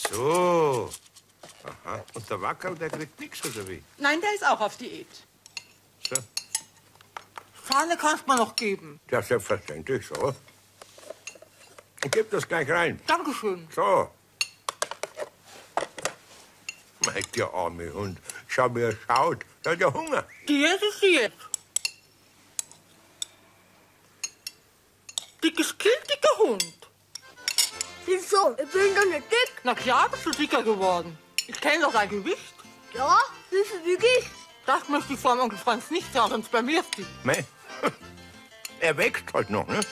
so. Aha. Und der Wackerl, der kriegt nichts, oder wie? Nein, der ist auch auf Diät. So. Sahne kannst du mir noch geben. Ja, selbstverständlich, so. Ich geb das gleich rein. Dankeschön. So. Mein, der arme Hund. Schau, wie er schaut. Der hat ja Hunger. Diät ist Diät. Dickes Kind, dicker Hund. Wieso? Ich bin doch nicht dick. Na klar bist du dicker geworden. Ich kenne doch dein Gewicht. Ja, wie viel wiege ich? Das möchte ich vor Onkel Franz nicht sagen, sonst blamierst du dich. Mei, er wächst halt noch, ne?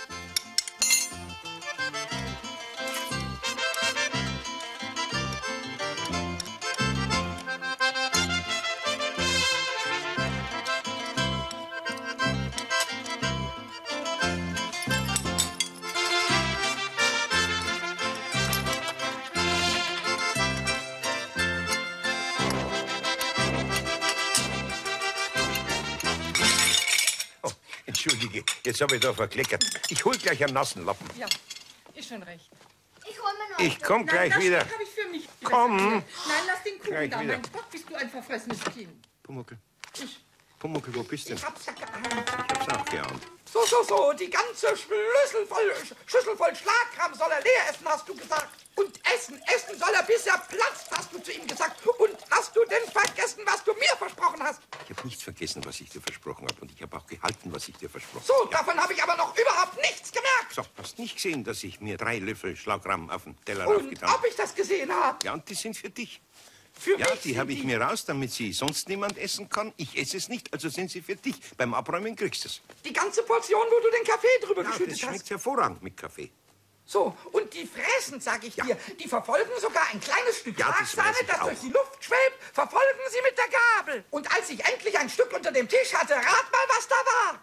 Entschuldige, jetzt habe ich da verkleckert. Ich hol gleich einen nassen Lappen. Ja, ist schon recht. Ich hol mir noch. Ich komm gleich das wieder. habe ich für mich. Komm. Nein, lass den Kuchen Gleich da. wieder. Mein Gott, bist du ein verfressenes Kind. Pumuckl, Ich Pumuckl, wo bist du denn? ich hab's ja geahnt. Ich hab's auch geahnt. So, die ganze Schüssel voll Schlagrahm soll er leer essen, hast du gesagt. Und essen soll er, bis er platzt, hast du zu ihm gesagt. Und hast du denn vergessen, was du mir versprochen hast? Ich habe nicht vergessen, was ich dir versprochen habe. Und ich habe auch gehalten, was ich dir versprochen So, habe. davon habe ich aber noch überhaupt nichts gemerkt. So, hast nicht gesehen, dass ich mir 3 Löffel Schlagrahm auf den Teller Und aufgetan habe? ob ich das gesehen habe? Ja, und die sind für dich. Für Ja, mich die sind habe ich mir raus, damit sie sonst niemand essen kann. Ich esse es nicht, also sind sie für dich. Beim Abräumen kriegst du es. Die ganze Portion, wo du den Kaffee drüber Ja, das geschüttet schmeckt hast. hervorragend mit Kaffee. So, und die fressen, sag ich dir, die verfolgen sogar ein kleines Stück Ja, das Schlagsahne, weiß ich das auch. durch die Luft schwebt, verfolgen sie mit der Gabel. Und als ich endlich ein Stück unter dem Tisch hatte, rat mal, was da war.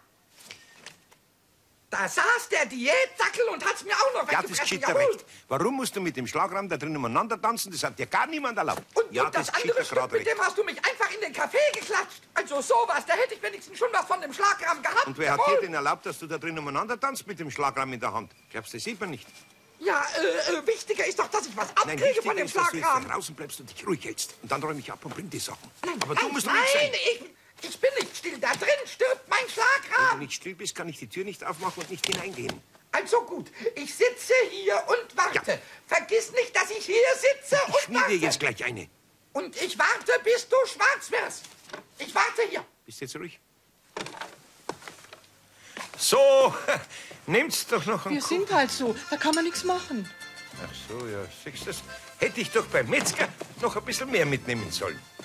Da saß der Diätdackel und hat's mir auch noch Ja, weggefressen. das geschieht ja jawohl. recht. Warum musst du mit dem Schlagrahm da drin umeinander tanzen? Das hat dir gar niemand erlaubt. Und, ja, und das geschieht andere dir Stück, grad mit dem recht. hast du mich einfach in den Kaffee geklatscht. Also sowas, da hätte ich wenigstens schon was von dem Schlagrahm gehabt. Und wer hat jawohl. dir denn erlaubt, dass du da drin umeinander tanzt mit dem Schlagrahm in der Hand? Glaubst du, das sieht man nicht? Ja, wichtiger ist doch, dass ich was Nein, abkriege wichtig von dem ist, dass du jetzt Schlagrahm. da draußen bleibst und dich ruhig hältst. Und dann räume ich ab und bring die Sachen. Nein, Aber du musst ruhig nein, sein. ich bin nicht still. Da drin stirbt mein Wenn Schlagrahm. du nicht still bist, kann ich die Tür nicht aufmachen und nicht hineingehen. Also gut, ich sitze hier und warte. Ja. Vergiss nicht, dass ich hier sitze Ich und schmier warte. dir jetzt gleich eine. Und ich warte, bis du schwarz wirst. Ich warte hier. Bist du jetzt ruhig? So, nimm's doch noch einen Wir sind halt so, da kann man nichts machen. Ach so, ja, siehst du das? Hätte ich doch beim Metzger noch ein bisschen mehr mitnehmen sollen.